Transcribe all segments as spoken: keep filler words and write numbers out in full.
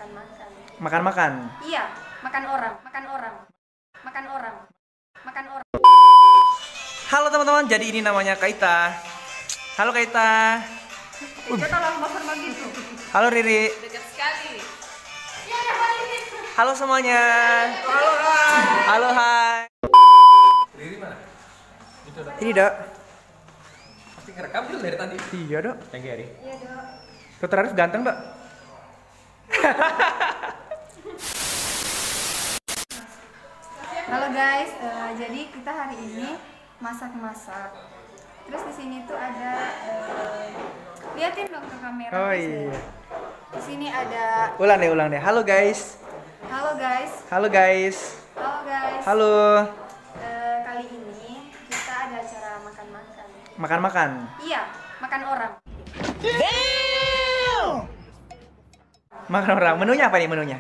makan-makan. Makan-makan? Iya, makan orang, makan orang, makan orang, makan orang. Halo teman-teman, jadi ini namanya Kaita. Halo Kaita. Kita langsung bakar begitu. Halo Riri. Dekat sekali. Halo semuanya. Halo hai. Halo hai. Riri mana? Itu dah. Ini Dok. Pasti ngerekam dulu dari tadi. Iya Dok. Thank you, Ri. Iya, Dok. Dokter Arif ganteng Dok. Halo guys, eh, jadi kita hari ini masak-masak. Terus di sini tuh ada, eh, liatin dong ke kamera. Oh guys, iya. ya. Di sini ada. Ulang deh, ulang deh. Halo guys. Halo guys. Halo guys. Halo guys. Halo. Eh, kali ini kita ada acara makan-makan. Makan-makan. Iya, makan orang. Makan orang. Menunya apa nih menunya?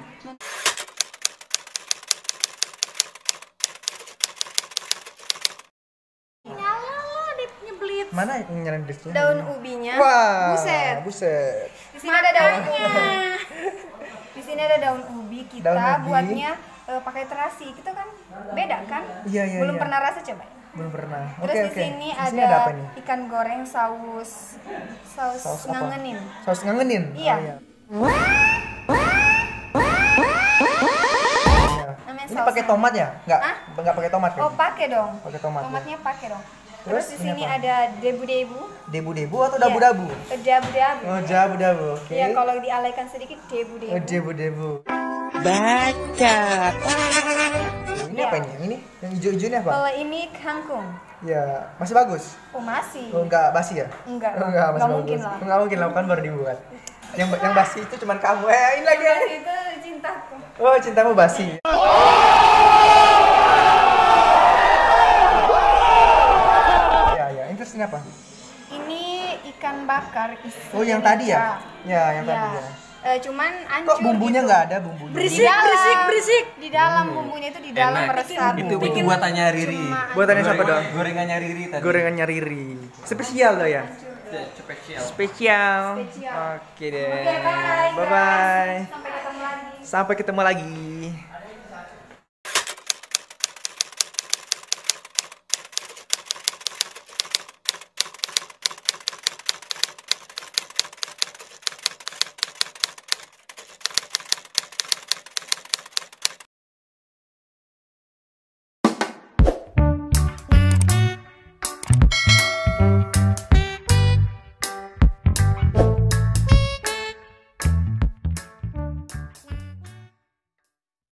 Nyala, dia nyeblit. Mana yang nyalain disnya? Daun ubinya. Wah. Buset. Buset. Di sini ada daunnya. Di sini ada daun ubi. Kita Daun ubi. buatnya eh, pakai terasi. Kita kan beda kan? Iya, iya, Belum iya. pernah rasa coba. Belum pernah. Terus Oke, di oke. sini Di sini ada, apa nih? ikan goreng saus saus, Saus apa? ngangenin. Saus ngangenin. Iya. Oh, iya. Namanya Ini saus pakai ngangenin. tomat ya? Enggak. Hah? Enggak pakai tomat kan? Oh, pakai dong. Pakai tomat, ya. Tomatnya pakai dong. Terus Terus, di ini sini apa? ada debu-debu. Debu-debu atau Iya. dabu-dabu? Eh, Debu-debu. Oh, dabu-dabu. Oke. Ya, kalau dialaikan sedikit debu-debu. Oh, debu-debu. Baca. Ini Iya. apa ini? Yang ini? Yang hijau-hijau ini apa? Kalau ini kangkung. Ya, masih bagus. Oh, masih. Oh, enggak basi ya? Enggak. Oh, enggak, masih Enggak mungkin bagus. lah. Enggak mungkin lah, kan baru dibuat. Yang yang basi itu cuman kamu. Eh, ini lagi. Mas, itu cintaku. Oh, cintamu basi. Ya, ya. Ini terus ini apa? Ini ikan bakar isi Oh, yang tadi ya? merica. Ya, yang Ya. tadi ya. Eh, cuman hancur. Kok bumbunya gitu. nggak ada bumbunya? Berisik, berisik, berisik. Di dalam bumbunya itu di dalam Enak. meresap. Itu itu buatannya Riri. Cuma Buatannya siapa Goreng- dong? Gorengannya Riri tadi. Gorengannya Riri. Spesial loh ya? Spesial. Spesial. Spesial. Oke deh. Oke, bye. Bye bye. Sampai ketemu lagi. Sampai ketemu lagi.